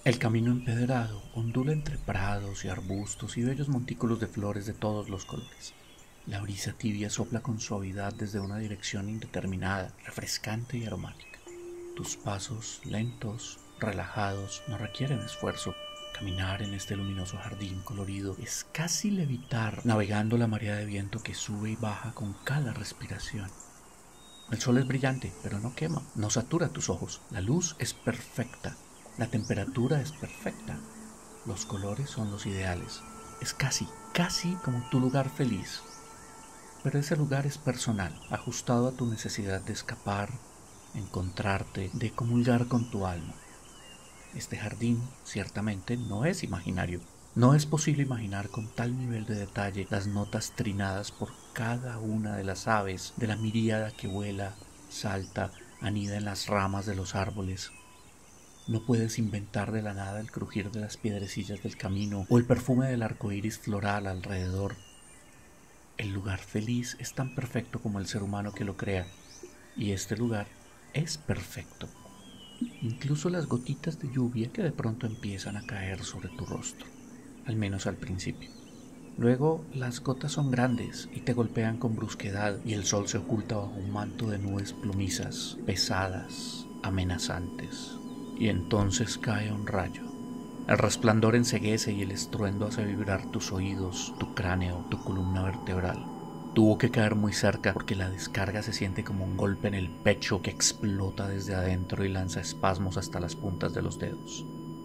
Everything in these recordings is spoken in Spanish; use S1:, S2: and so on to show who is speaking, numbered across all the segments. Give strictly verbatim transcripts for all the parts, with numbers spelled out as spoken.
S1: El camino empedrado ondula entre prados y arbustos y bellos montículos de flores de todos los colores. La brisa tibia sopla con suavidad desde una dirección indeterminada, refrescante y aromática. Tus pasos, lentos, relajados, no requieren esfuerzo. Caminar en este luminoso jardín colorido es casi levitar, navegando la marea de viento que sube y baja con cada respiración. El sol es brillante, pero no quema, no satura tus ojos. La luz es perfecta, la temperatura es perfecta, los colores son los ideales. Es casi, casi como tu lugar feliz. Pero ese lugar es personal, ajustado a tu necesidad de escapar, encontrarte, de comulgar con tu alma. Este jardín, ciertamente, no es imaginario. No es posible imaginar con tal nivel de detalle las notas trinadas por cada una de las aves de la miríada que vuela, salta, anida en las ramas de los árboles. No puedes inventar de la nada el crujir de las piedrecillas del camino o el perfume del arco iris floral alrededor. El lugar feliz es tan perfecto como el ser humano que lo crea, y este lugar es perfecto. Incluso las gotitas de lluvia que de pronto empiezan a caer sobre tu rostro, al menos al principio. Luego las gotas son grandes y te golpean con brusquedad y el sol se oculta bajo un manto de nubes plumizas, pesadas, amenazantes. Y entonces cae un rayo. El resplandor enceguece y el estruendo hace vibrar tus oídos, tu cráneo, tu columna vertebral. Tuvo que caer muy cerca porque la descarga se siente como un golpe en el pecho que explota desde adentro y lanza espasmos hasta las puntas de los dedos.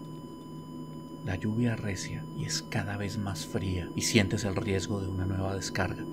S1: La lluvia arrecia y es cada vez más fría y sientes el riesgo de una nueva descarga.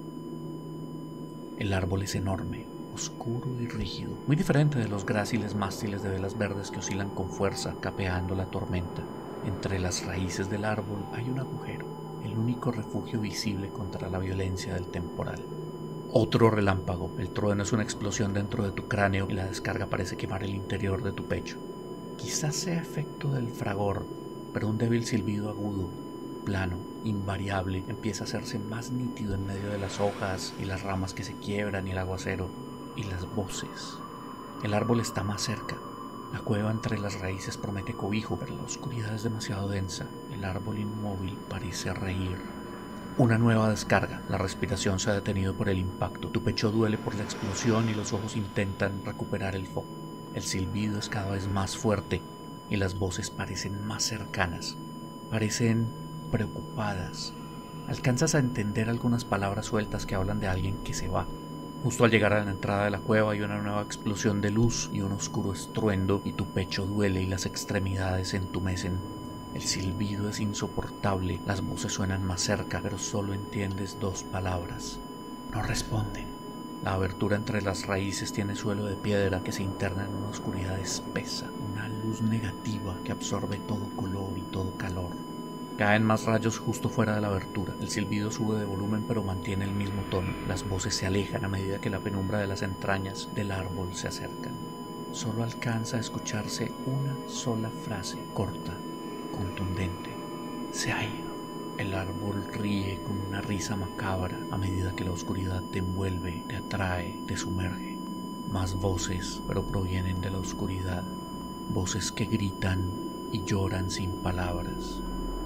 S1: El árbol es enorme, oscuro y rígido, muy diferente de los gráciles mástiles de velas verdes que oscilan con fuerza, capeando la tormenta. Entre las raíces del árbol hay un agujero, el único refugio visible contra la violencia del temporal. Otro relámpago, el trueno es una explosión dentro de tu cráneo y la descarga parece quemar el interior de tu pecho. Quizás sea efecto del fragor, pero un débil silbido agudo, plano, invariable, empieza a hacerse más nítido en medio de las hojas y las ramas que se quiebran y el aguacero y las voces. El árbol está más cerca. La cueva entre las raíces promete cobijo, pero la oscuridad es demasiado densa. El árbol inmóvil parece reír. Una nueva descarga. La respiración se ha detenido por el impacto. Tu pecho duele por la explosión y los ojos intentan recuperar el foco. El silbido es cada vez más fuerte y las voces parecen más cercanas. Parecen preocupadas. Alcanzas a entender algunas palabras sueltas que hablan de alguien que se va. Justo al llegar a la entrada de la cueva hay una nueva explosión de luz y un oscuro estruendo y tu pecho duele y las extremidades se entumecen. El silbido es insoportable, las voces suenan más cerca, pero solo entiendes dos palabras. No responden. La abertura entre las raíces tiene suelo de piedra que se interna en una oscuridad espesa, una luz negativa que absorbe todo color y todo calor. Caen más rayos justo fuera de la abertura. El silbido sube de volumen pero mantiene el mismo tono. Las voces se alejan a medida que la penumbra de las entrañas del árbol se acercan. Solo alcanza a escucharse una sola frase, corta, contundente. Se ha ido. El árbol ríe con una risa macabra a medida que la oscuridad te envuelve, te atrae, te sumerge. Más voces, pero provienen de la oscuridad. Voces que gritan y lloran sin palabras.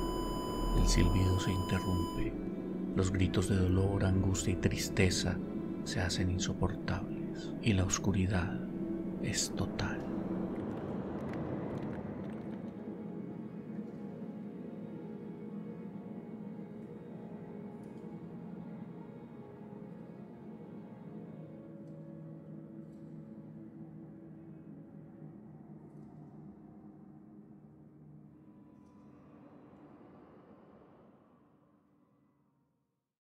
S1: El silbido se interrumpe. Los gritos de dolor, angustia y tristeza se hacen insoportables. Y la oscuridad es total.